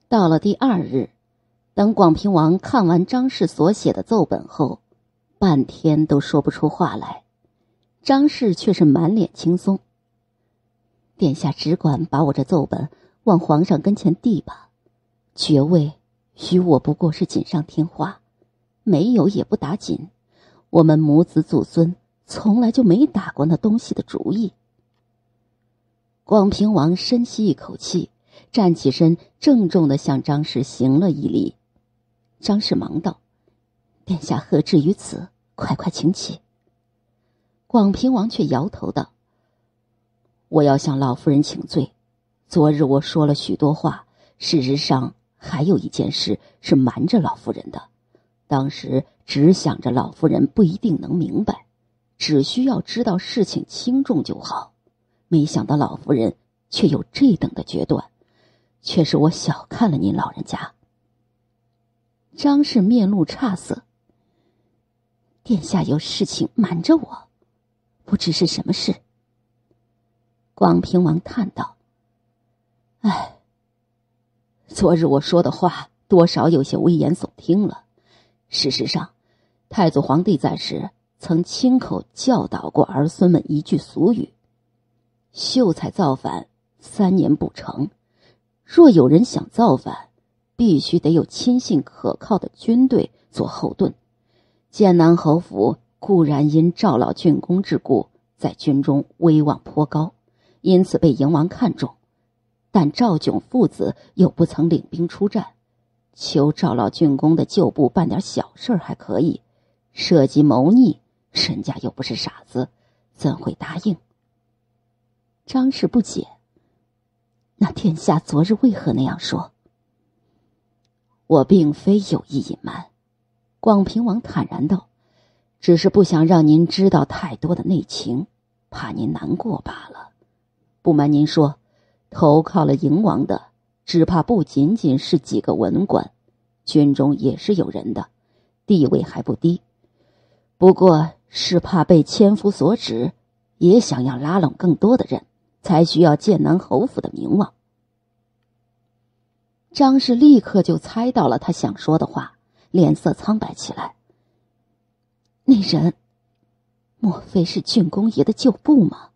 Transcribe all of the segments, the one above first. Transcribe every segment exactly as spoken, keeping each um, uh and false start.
到了第二日，等广平王看完张氏所写的奏本后，半天都说不出话来。张氏却是满脸轻松。殿下只管把我这奏本往皇上跟前递吧，爵位与我不过是锦上添花，没有也不打紧，我们母子祖孙从来就没打过那东西的主意。广平王深吸一口气，站起身，郑重地向张氏行了一礼。张氏忙道：“殿下何至于此？快快请起。”广平王却摇头道：“我要向老夫人请罪。昨日我说了许多话，事实上还有一件事是瞒着老夫人的。当时只想着老夫人不一定能明白，只需要知道事情轻重就好。没想到老夫人却有这等的决断，却是我小看了您老人家。”张氏面露诧色：“殿下有事情瞒着我，不知是什么事？”广平王叹道：“唉，昨日我说的话多少有些危言耸听了。事实上，太祖皇帝在时曾亲口教导过儿孙们一句俗语：秀才造反三年不成，若有人想造反，必须得有亲信可靠的军队做后盾。剑南侯府固然因赵老郡公之故，在军中威望颇高，因此被营王看重，但赵炯父子又不曾领兵出战，求赵老郡公的旧部办点小事还可以，涉及谋逆，人家又不是傻子，怎会答应？”张氏不解：“那殿下昨日为何那样说？”“我并非有意隐瞒。”广平王坦然道，“只是不想让您知道太多的内情，怕您难过罢了。不瞒您说，投靠了营王的只怕不仅仅是几个文官，军中也是有人的，地位还不低。不过是怕被千夫所指，也想要拉拢更多的人，才需要剑南侯府的名望。”张氏立刻就猜到了他想说的话，脸色苍白起来：“那人莫非是郡公爷的旧部吗？”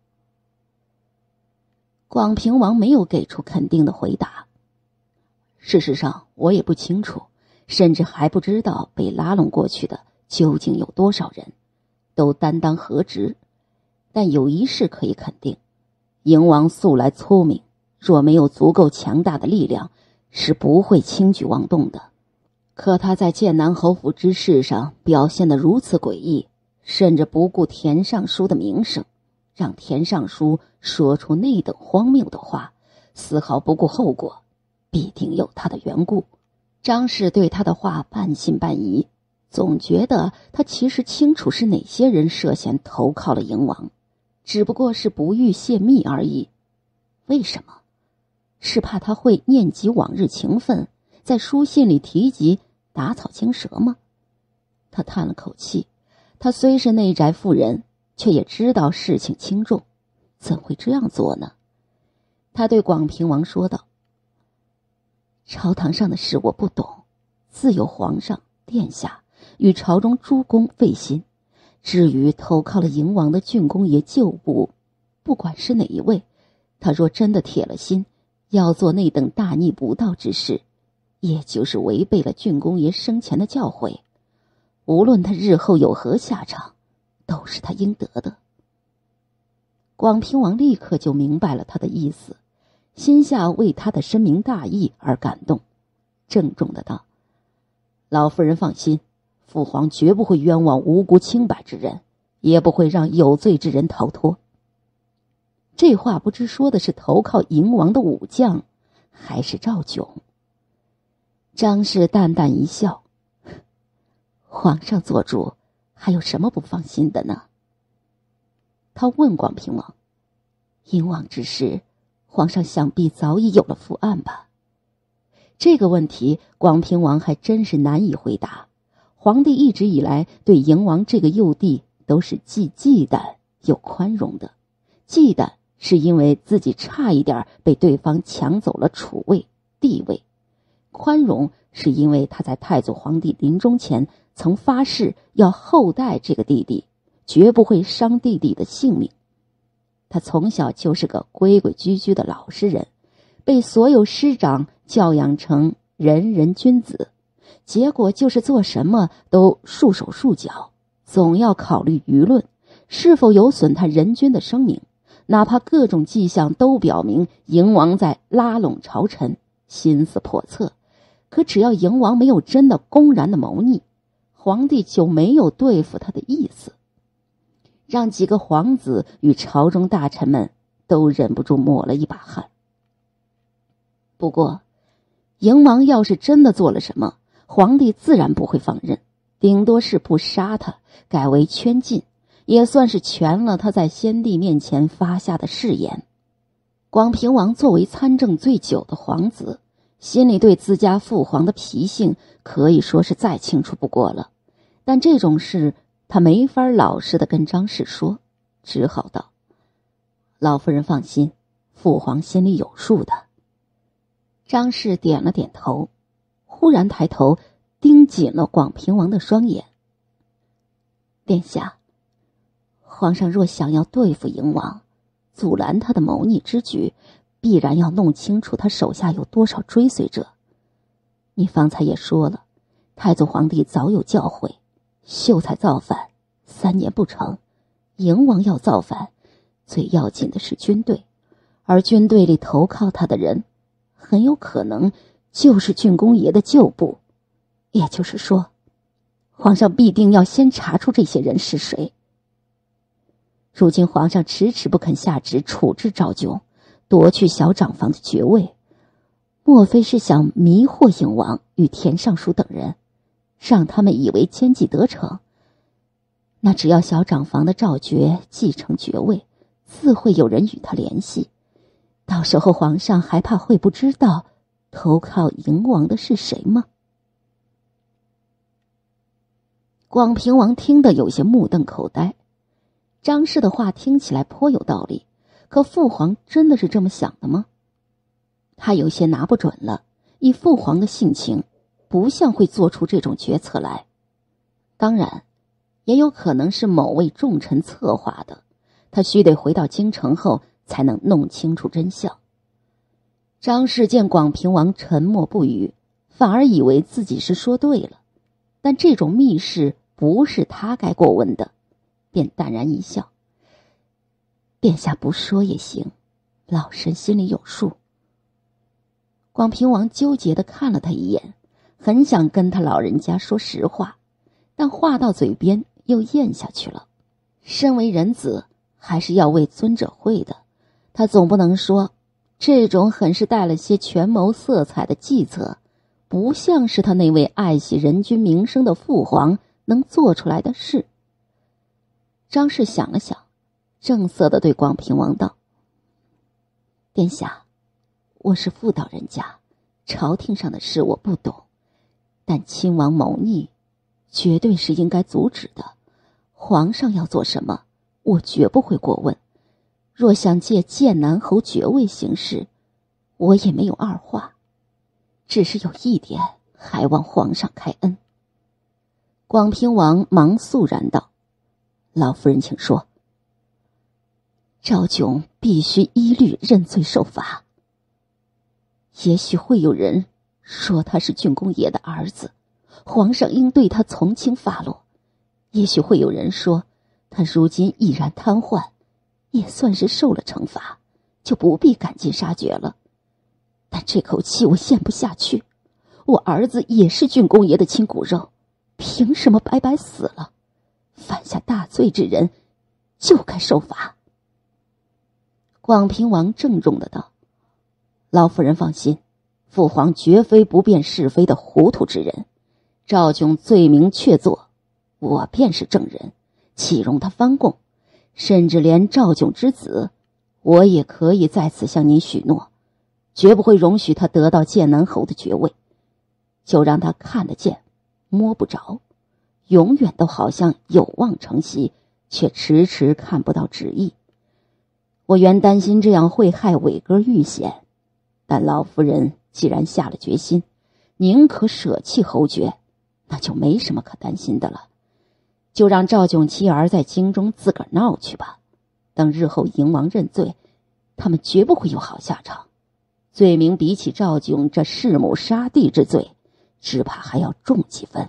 广平王没有给出肯定的回答。事实上我也不清楚，甚至还不知道被拉拢过去的究竟有多少人，都担当何职。但有一事可以肯定，营王素来聪明，若没有足够强大的力量，是不会轻举妄动的。可他在剑南侯府之事上表现得如此诡异，甚至不顾田尚书的名声，让田尚书说出那等荒谬的话，丝毫不顾后果，必定有他的缘故。张氏对他的话半信半疑，总觉得他其实清楚是哪些人涉嫌投靠了营王，只不过是不欲泄密而已。为什么？是怕他会念及往日情分，在书信里提及打草惊蛇吗？他叹了口气，他虽是内宅妇人，却也知道事情轻重，怎会这样做呢？他对广平王说道：“朝堂上的事我不懂，自有皇上、殿下与朝中诸公费心。至于投靠了营王的郡公爷旧部，不管是哪一位，他若真的铁了心要做那等大逆不道之事，也就是违背了郡公爷生前的教诲，无论他日后有何下场，都是他应得的。”广平王立刻就明白了他的意思，心下为他的深明大义而感动，郑重的道：“老夫人放心，父皇绝不会冤枉无辜清白之人，也不会让有罪之人逃脱。”这话不知说的是投靠营王的武将，还是赵炯？张氏淡淡一笑：“皇上做主，还有什么不放心的呢？”他问广平王：“营王之事，皇上想必早已有了复案吧？”这个问题广平王还真是难以回答。皇帝一直以来对营王这个幼弟都是既忌惮又宽容的。忌惮是因为自己差一点被对方抢走了储位地位， 宽容是因为他在太祖皇帝临终前曾发誓要厚待这个弟弟，绝不会伤弟弟的性命。他从小就是个规规矩矩的老实人，被所有师长教养成人人君子，结果就是做什么都束手束脚，总要考虑舆论是否有损他人君的声名，哪怕各种迹象都表明嬴王在拉拢朝臣，心思叵测，可只要嬴王没有真的公然的谋逆，皇帝就没有对付他的意思，让几个皇子与朝中大臣们都忍不住抹了一把汗。不过嬴王要是真的做了什么，皇帝自然不会放任，顶多是不杀他，改为圈禁，也算是全了他在先帝面前发下的誓言。广平王作为参政最久的皇子，心里对自家父皇的脾性可以说是再清楚不过了，但这种事他没法老实的跟张氏说，只好道：老夫人放心，父皇心里有数的。张氏点了点头，忽然抬头盯紧了广平王的双眼。殿下，皇上若想要对付嬴王，阻拦他的谋逆之举，必然要弄清楚他手下有多少追随者。你方才也说了，太祖皇帝早有教诲，秀才造反三年不成，嬴王要造反，最要紧的是军队，而军队里投靠他的人很有可能就是郡公爷的旧部，也就是说，皇上必定要先查出这些人是谁。如今皇上迟迟不肯下旨处置赵炯，夺去小长房的爵位，莫非是想迷惑嬴王与田尚书等人，让他们以为奸计得逞？那只要小长房的赵爵继承爵位，自会有人与他联系，到时候皇上还怕会不知道投靠嬴王的是谁吗？广平王听得有些目瞪口呆，张氏的话听起来颇有道理，可父皇真的是这么想的吗？他有些拿不准了，以父皇的性情，不像会做出这种决策来。当然，也有可能是某位重臣策划的，他须得回到京城后才能弄清楚真相。张氏见广平王沉默不语，反而以为自己是说对了，但这种密事不是他该过问的，便淡然一笑：殿下不说也行，老身心里有数。广平王纠结地看了他一眼，很想跟他老人家说实话，但话到嘴边又咽下去了。身为人子，还是要为尊者讳的，他总不能说这种很是带了些权谋色彩的计策，不像是他那位爱惜人君名声的父皇能做出来的事。张氏想了想，正色地对广平王道：殿下，我是妇道人家，朝廷上的事我不懂，但亲王谋逆绝对是应该阻止的，皇上要做什么，我绝不会过问。若想借剑南侯爵位行事，我也没有二话，只是有一点还望皇上开恩。广平王忙肃然道：老夫人请说。赵炯必须一律认罪受罚。也许会有人说他是郡公爷的儿子，皇上应对他从轻发落；也许会有人说他如今已然瘫痪，也算是受了惩罚，就不必赶尽杀绝了。但这口气我咽不下去，我儿子也是郡公爷的亲骨肉，凭什么白白死了？犯下大罪之人就该受罚。广平王郑重的道：老夫人放心，父皇绝非不辨是非的糊涂之人，赵炯罪名确凿，我便是证人，岂容他翻供？甚至连赵炯之子，我也可以在此向您许诺，绝不会容许他得到剑南侯的爵位，就让他看得见摸不着，永远都好像有望承袭，却迟迟看不到旨意。我原担心这样会害伟哥遇险，但老夫人既然下了决心， 宁可舍弃侯爵，那就没什么可担心的了。就让赵炯妻儿在京中自个儿闹去吧，等日后嬴王认罪，他们绝不会有好下场。罪名比起赵炯这弑母杀弟之罪，只怕还要重几分。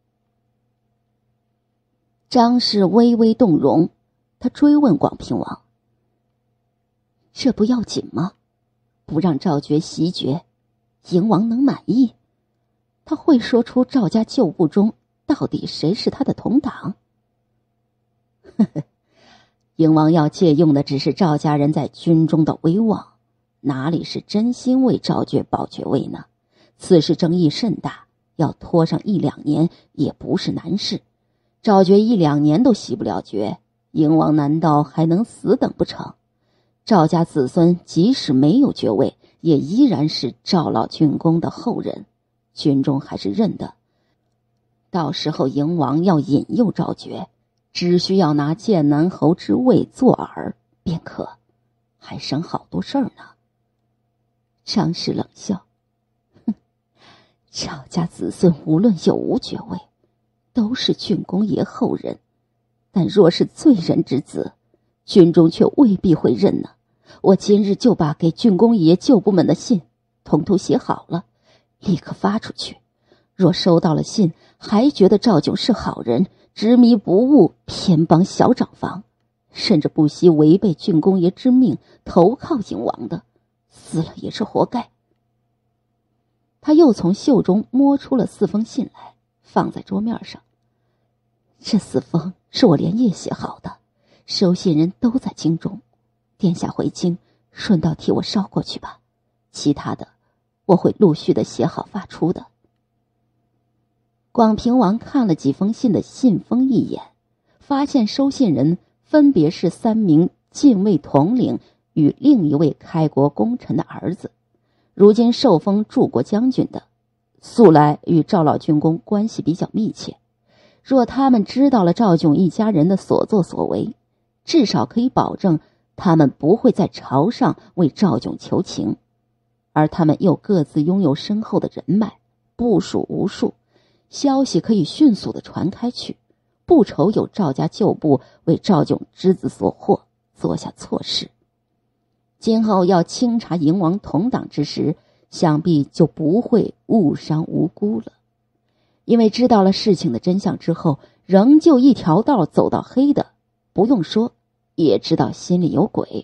张氏微微动容，他追问广平王：这不要紧吗？不让赵爵袭爵，嬴王能满意？他会说出赵家旧部中到底谁是他的同党？呵呵，嬴王要借用的只是赵家人在军中的威望，哪里是真心为赵爵保爵位呢？此事争议甚大，要拖上一两年也不是难事。赵爵一两年都袭不了爵，嬴王难道还能死等不成？赵家子孙即使没有爵位，也依然是赵老郡公的后人，军中还是认的。到时候嬴王要引诱赵爵，只需要拿剑南侯之位做饵便可，还省好多事儿呢。张氏冷笑：哼，赵家子孙无论有无爵位，都是郡公爷后人，但若是罪人之子，军中却未必会认呢。我今日就把给郡公爷旧部们的信统统写好了，立刻发出去。若收到了信，还觉得赵炯是好人，执迷不悟，偏帮小长房，甚至不惜违背郡公爷之命投靠嬴王的，死了也是活该。他又从袖中摸出了四封信来，放在桌面上。这四封是我连夜写好的，收信人都在京中，殿下回京顺道替我捎过去吧，其他的我会陆续的写好发出的。广平王看了几封信的信封一眼，发现收信人分别是三名禁卫统领与另一位开国功臣的儿子，如今受封柱国将军的，素来与赵老郡公关系比较密切。若他们知道了赵炯一家人的所作所为，至少可以保证他们不会在朝上为赵炯求情，而他们又各自拥有深厚的人脉，部属无数，消息可以迅速地传开去，不愁有赵家旧部为赵炯之子所惑，做下错事。今后要清查嬴王同党之时，想必就不会误伤无辜了。因为知道了事情的真相之后，仍旧一条道走到黑的，不用说也知道心里有鬼。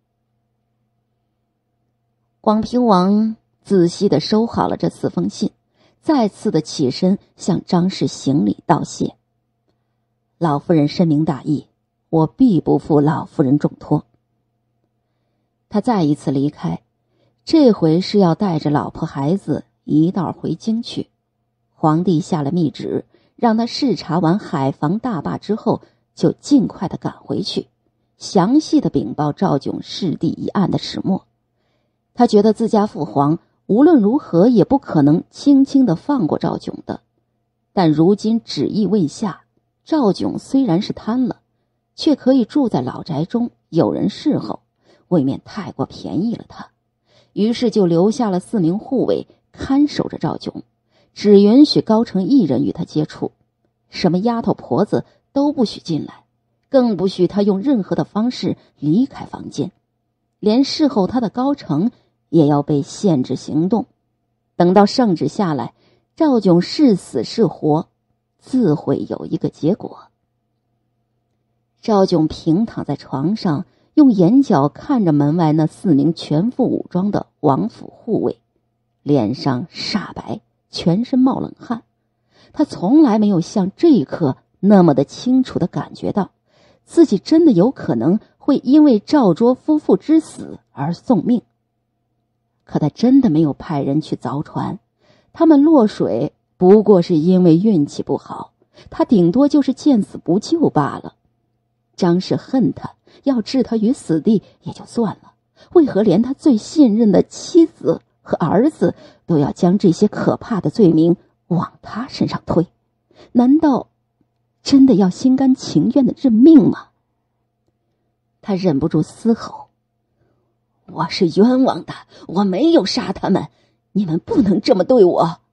广平王仔细地收好了这四封信，再次的起身向张氏行礼道谢。老夫人深明大义，我必不负老夫人重托。他再一次离开，这回是要带着老婆孩子一道回京去。皇帝下了密旨，让他视察完海防大坝之后，就尽快的赶回去，详细的禀报赵炯弑弟一案的始末。他觉得自家父皇无论如何也不可能轻轻的放过赵炯的，但如今旨意未下，赵炯虽然是贪了，却可以住在老宅中，有人侍候，未免太过便宜了他。于是就留下了四名护卫看守着赵炯，只允许高城一人与他接触，什么丫头婆子都不许进来，更不许他用任何的方式离开房间，连侍候他的高城也要被限制行动。等到圣旨下来，赵炯是死是活，自会有一个结果。赵炯平躺在床上，用眼角看着门外那四名全副武装的王府护卫，脸上煞白，全身冒冷汗。他从来没有像这一刻那么的清楚地感觉到，自己真的有可能会因为赵卓夫妇之死而送命。可他真的没有派人去凿船，他们落水不过是因为运气不好，他顶多就是见死不救罢了。张氏恨他，要置他于死地也就算了，为何连他最信任的妻子和儿子都要将这些可怕的罪名往他身上推？难道真的要心甘情愿的认命吗？他忍不住嘶吼：我是冤枉的，我没有杀他们，你们不能这么对我。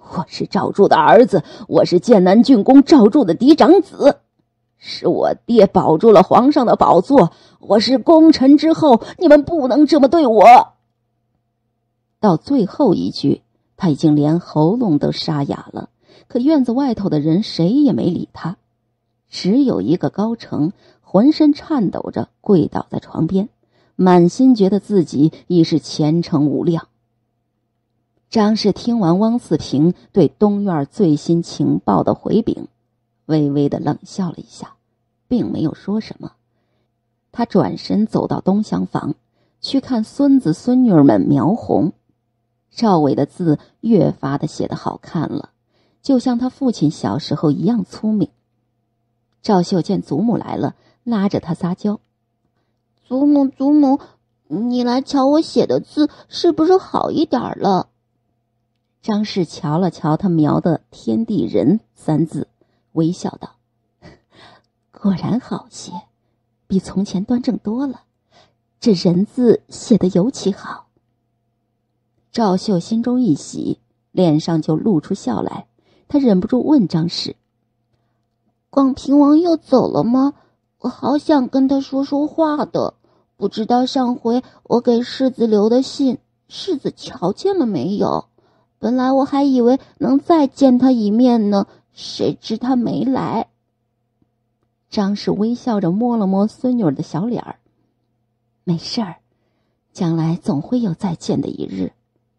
我是赵柱的儿子，我是剑南郡公赵柱的嫡长子，是我爹保住了皇上的宝座，我是功臣之后，你们不能这么对我。到最后一句，他已经连喉咙都沙哑了，可院子外头的人谁也没理他，只有一个高成浑身颤抖着跪倒在床边，满心觉得自己已是前程无量。张氏听完汪四平对东院最新情报的回禀，微微的冷笑了一下，并没有说什么。他转身走到东厢房，去看孙子孙女们描红。赵伟的字越发的写得好看了，就像他父亲小时候一样聪明。赵秀见祖母来了，拉着他撒娇：“祖母，祖母，你来瞧我写的字是不是好一点了？”张氏瞧了瞧他描的天地人三字，微笑道：“果然好些，比从前端正多了，这人字写得尤其好。”赵秀心中一喜，脸上就露出笑来。他忍不住问张氏：“广平王又走了吗？我好想跟他说说话的，不知道上回我给世子留的信，世子瞧见了没有？本来我还以为能再见他一面呢，谁知他没来。”张氏微笑着摸了摸孙女的小脸儿：“没事儿，将来总会有再见的一日。”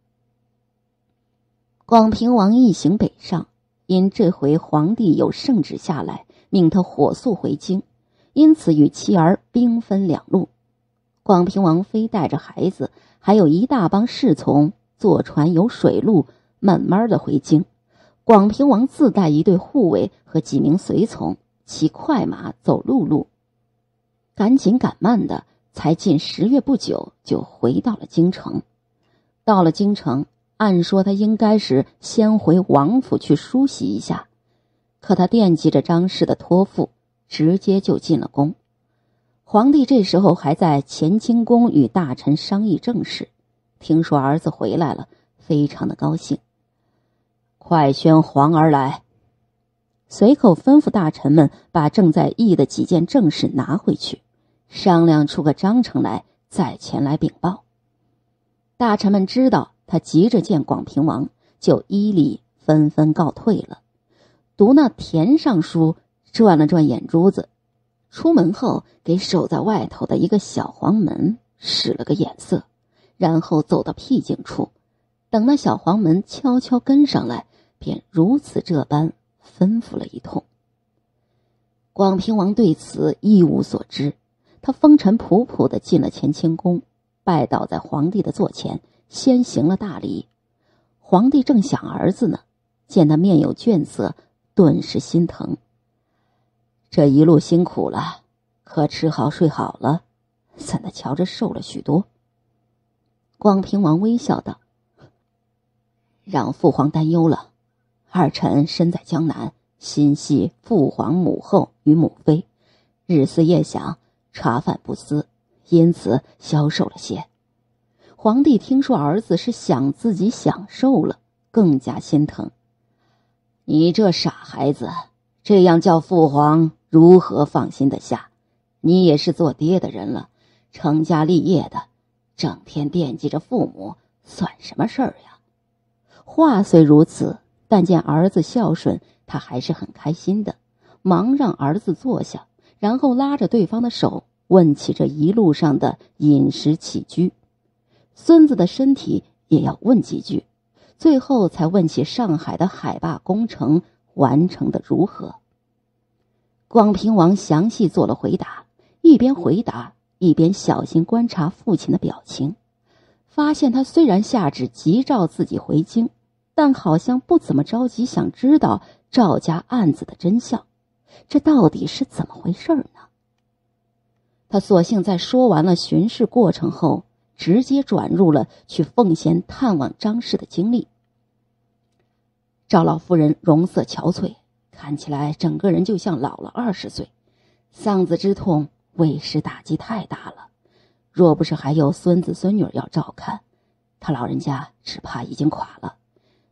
广平王一行北上，因这回皇帝有圣旨下来，命他火速回京，因此与妻儿兵分两路。广平王妃带着孩子，还有一大帮侍从，坐船游水路，慢慢的回京。广平王自带一队护卫和几名随从，骑快马走陆路，赶紧赶慢的，才进十月不久就回到了京城。到了京城，按说他应该是先回王府去梳洗一下，可他惦记着张氏的托付，直接就进了宫。皇帝这时候还在乾清宫与大臣商议政事，听说儿子回来了，非常的高兴。快宣皇儿来。随口吩咐大臣们把正在议的几件政事拿回去，商量出个章程来，再前来禀报。大臣们知道他急着见广平王，就依礼纷纷告退了。读那田尚书转了转眼珠子，出门后给守在外头的一个小黄门使了个眼色，然后走到僻静处，等那小黄门悄悄跟上来，便如此这般吩咐了一通。广平王对此一无所知，他风尘仆仆地进了乾清宫，拜倒在皇帝的座前，先行了大礼。皇帝正想儿子呢，见他面有倦色，顿时心疼。这一路辛苦了，可吃好睡好了，怎的瞧着瘦了许多？广平王微笑道：“让父皇担忧了，二臣身在江南，心系父皇母后与母妃，日思夜想，茶饭不思，因此消瘦了些。”皇帝听说儿子是想自己享受了，更加心疼。你这傻孩子，这样叫父皇如何放心得下？你也是做爹的人了，成家立业的，整天惦记着父母，算什么事儿呀？话虽如此，但见儿子孝顺，他还是很开心的，忙让儿子坐下，然后拉着对方的手，问起这一路上的饮食起居。孙子的身体也要问几句，最后才问起上海的海坝工程完成的如何。广平王详细做了回答，一边回答一边小心观察父亲的表情，发现他虽然下旨急召自己回京，但好像不怎么着急想知道赵家案子的真相，这到底是怎么回事呢？他索性在说完了巡视过程后，直接转入了去奉贤探望张氏的经历。赵老夫人容色憔悴，看起来整个人就像老了二十岁，嗓子之痛为时打击太大了，若不是还有孙子孙女要照看，他老人家只怕已经垮了。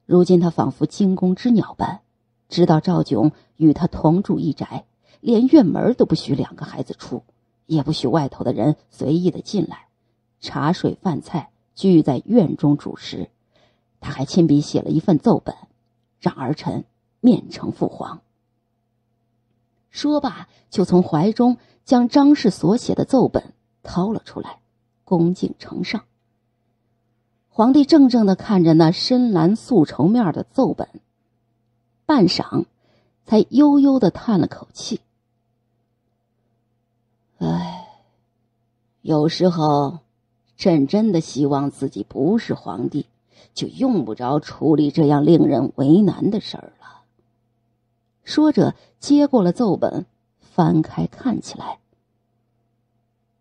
如今他仿佛惊弓之鸟般，知道赵炯与他同住一宅，连院门都不许两个孩子出，也不许外头的人随意的进来，茶水饭菜俱在院中煮食。他还亲笔写了一份奏本，让儿臣面呈父皇。说罢，就从怀中将张氏所写的奏本掏了出来，恭敬呈上。皇帝怔怔地看着那深蓝素绸面的奏本，半晌，才悠悠地叹了口气：“唉，有时候朕真的希望自己不是皇帝，就用不着处理这样令人为难的事儿了。”说着接过了奏本，翻开看起来。